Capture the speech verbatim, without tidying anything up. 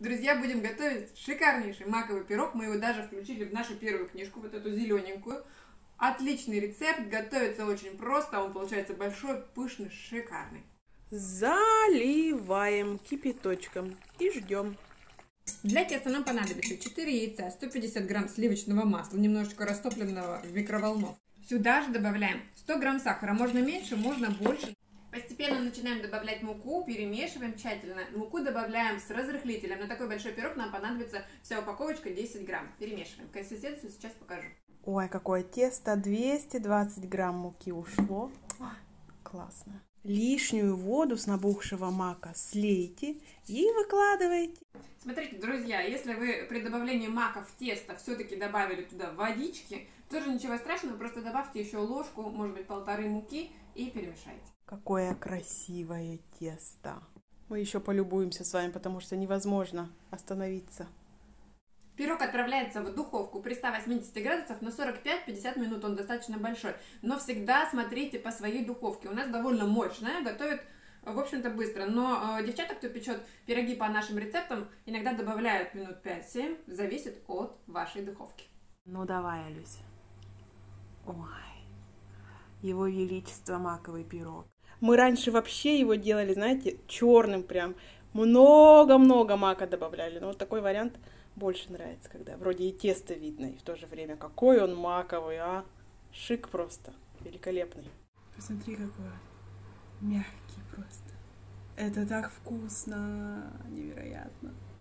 Друзья, будем готовить шикарнейший маковый пирог. Мы его даже включили в нашу первую книжку, вот эту зелененькую. Отличный рецепт, готовится очень просто, он получается большой, пышный, шикарный. Заливаем кипяточком и ждем. Для теста нам понадобится четыре яйца, сто пятьдесят грамм сливочного масла, немножечко растопленного в микроволновке. Сюда же добавляем сто грамм сахара, можно меньше, можно больше. Постепенно начинаем добавлять муку, перемешиваем тщательно. Муку добавляем с разрыхлителем. На такой большой пирог нам понадобится вся упаковочка десять грамм. Перемешиваем. Консистенцию сейчас покажу. Ой, какое тесто! двести двадцать грамм муки ушло. Ой, классно. Лишнюю воду с набухшего мака слейте и выкладывайте. Смотрите, друзья, если вы при добавлении мака в тесто все-таки добавили туда водички, тоже ничего страшного, просто добавьте еще ложку, может быть полторы муки и перемешайте. Какое красивое тесто! Мы еще полюбуемся с вами, потому что невозможно остановиться. Пирог отправляется в духовку при ста восьмидесяти градусах на сорок пять — пятьдесят минут, он достаточно большой. Но всегда смотрите по своей духовке, у нас довольно мощная, готовит, в общем-то, быстро. Но э, девчата, кто печет пироги по нашим рецептам, иногда добавляют минут пять-семь, зависит от вашей духовки. Ну давай, Алюся. Ой, его величество маковый пирог. Мы раньше вообще его делали, знаете, черным прям. Много-много мака добавляли. Но вот такой вариант больше нравится, когда вроде и тесто видно, и в то же время какой он маковый, а? Шик просто. Великолепный. Посмотри, какой мягкий просто. Это так вкусно. Невероятно.